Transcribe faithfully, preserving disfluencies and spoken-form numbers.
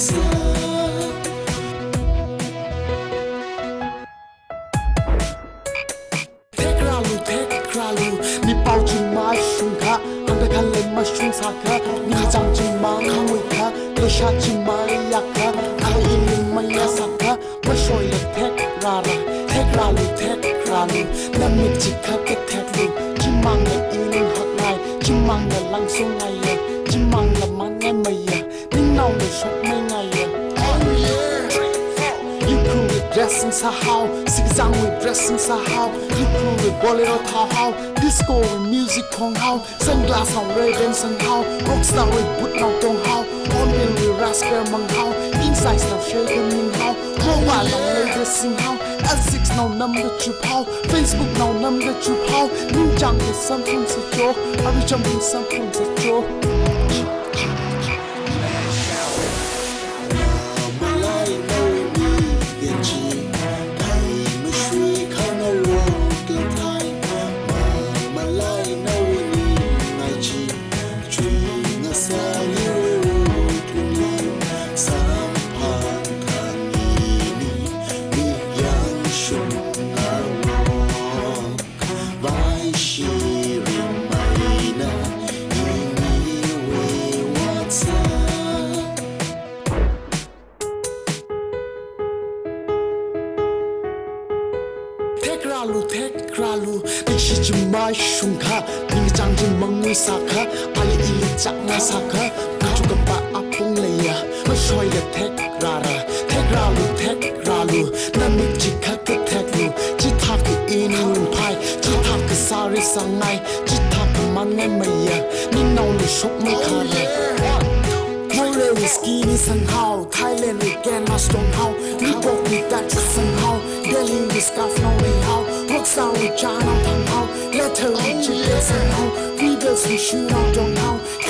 Thekralu Thekralu ni pau chim mai shung kha anda khan le ma shung sa kha ni jang chim ma khangui kha le sha chim mai yak kha ai in mai ya sa kha ma shoi le Thekrala Thekralu Thekralu na mi chi kha ke Theklu chim mang le in hak nai chim mang le lang sung ngai ya chim mang le man ngai mai ya ning nau le shok mai ngai ya dressing somehow, sing with dressing somehow, you cool with bolero how, disco with music kong how, sunglass on ravens somehow, rockstar with boot now dong how, on bill with raspberry mong how, inside stuff shaking ning how, mobile on ladies sing how, L six now number trip how, Facebook now number trip how, new junk is something to joke, I be jumping something to joke. Thekralu Thekralu ni shi chim mai shung kha ni jang jim mang ni sa kha ali ili chak na sa kha ka chu ka pa apung le ya ma shoi le Thekrala Thekralu Thekralu na mi chi kha ke Theklu chi tha ke in pai chi tha ke sari sangai chi tha ke man ngai mai ya ni nau ni shok mai kha le Norway whiskey ni somehow Thailand we can not strong how we broke with that somehow Delhi we scarf no way how Rockstar we China thang how Letter we chip somehow Readers we shoot out on how